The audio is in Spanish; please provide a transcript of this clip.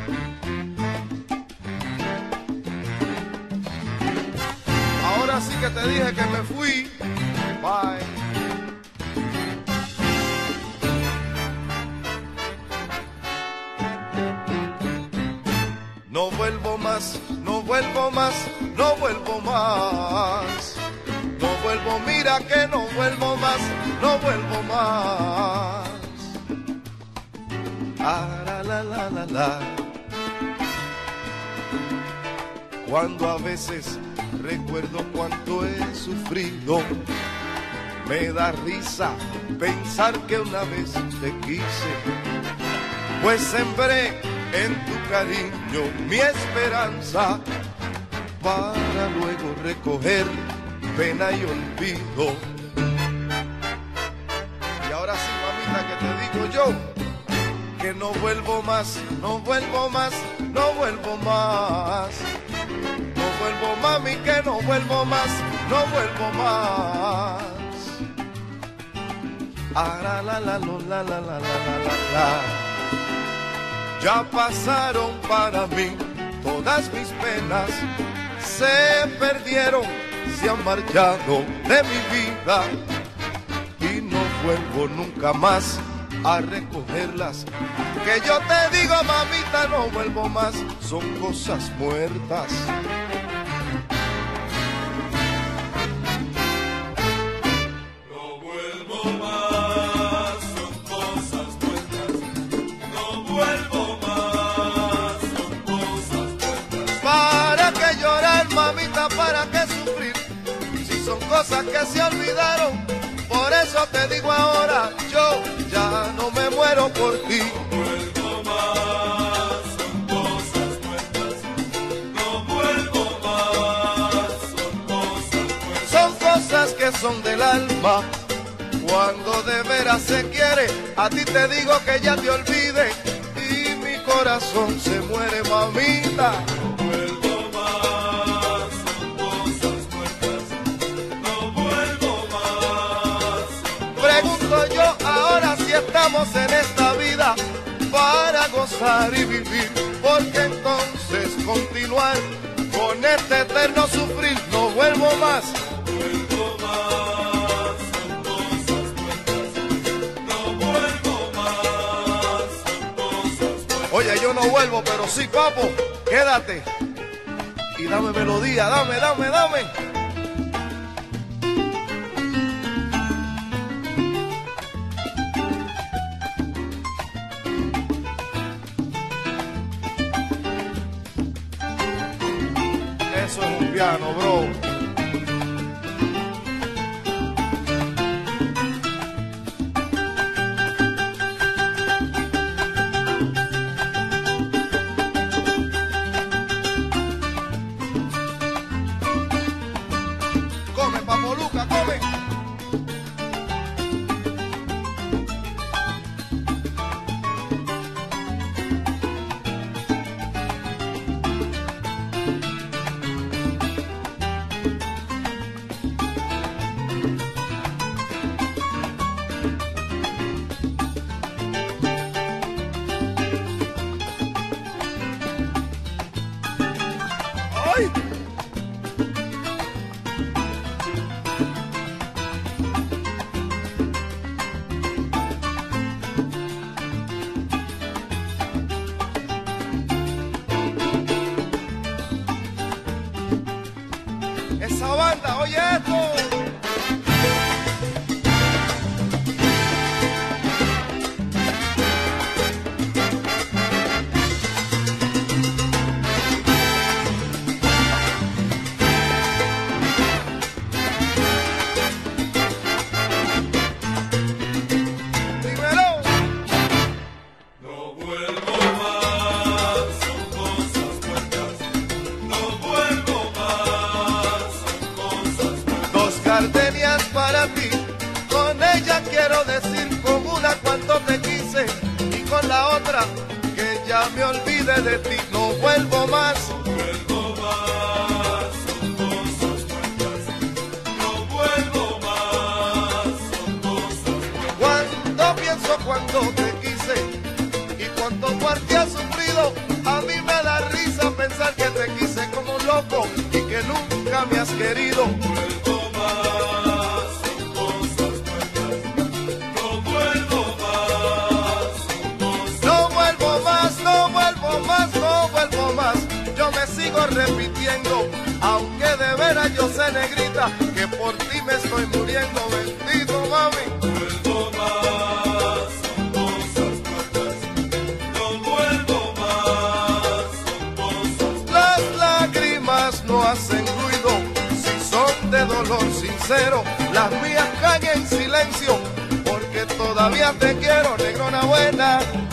Ahora sí que te dije que me fui. Bye. No vuelvo más, no vuelvo más, no vuelvo más. No vuelvo, mira que no vuelvo más, no vuelvo más. Ah, la. Cuando a veces recuerdo cuánto he sufrido, me da risa pensar que una vez te quise, pues sembré en tu cariño mi esperanza para luego recoger pena y olvido. Y ahora sí, mamita, que te digo yo que no vuelvo más, no vuelvo más, no vuelvo más. No vuelvo, mami, que no vuelvo más, no vuelvo más. Ah, la. Ya pasaron para mí todas mis penas, se perdieron, se han marchado de mi vida y no vuelvo nunca más a recogerlas. Que yo te digo, mamita, no vuelvo más, son cosas muertas. No vuelvo más, son cosas muertas. No vuelvo más, son cosas muertas. ¿Para qué llorar, mamita? ¿Para qué sufrir? Si son cosas que se olvidaron. Por eso te digo ahora, yo ya no me muero por ti. No vuelvo más, son cosas muertas. No vuelvo más, son cosas muertas. Son cosas que son del alma. Cuando de veras se quiere, a ti te digo que ya te olvide y mi corazón se muere, mamita. No vuelvo más, son cosas muertas. No vuelvo más. Pregunto yo ahora si estamos en esta vida para gozar y vivir, porque entonces continuar con este eterno sufrir. No vuelvo más. No vuelvo más, son cosas muertas. No vuelvo más, son cosas muertas. Oye, yo no vuelvo, pero sí, papo, quédate y dame melodía, dame. Eso es un piano, bro. Come, Papoluca, come. ¡Ay! Esa banda, oye esto. Dímelo. No vuelvo más, son cosas muertas. No vuelvo más, son cosas muertas. Dos gardenias para ti, con ella quiero decir, con una cuánto te quise y con la otra que ya me olvide de ti. No vuelvo más. No vuelvo más, son cosas muertas. No vuelvo más, son cosas muertas. Cuando pienso cuando te quise y cuando partí has sufrido. A mí me da risa pensar que te quise como un loco y que nunca me has querido. Vuelvo más, son cosas buenas. No vuelvo más, son cosas. No vuelvo más, no vuelvo más, no vuelvo más. Yo me sigo repitiendo, aunque de veras yo sé, negrita, que por ti me estoy muriendo. Bendito, mami. Vuelvo más, son cosas buenas. No vuelvo más, son cosas. Las lágrimas no hacen ruido si son de dolor sincero. Las mías caen en silencio porque todavía te quiero, negrona buena.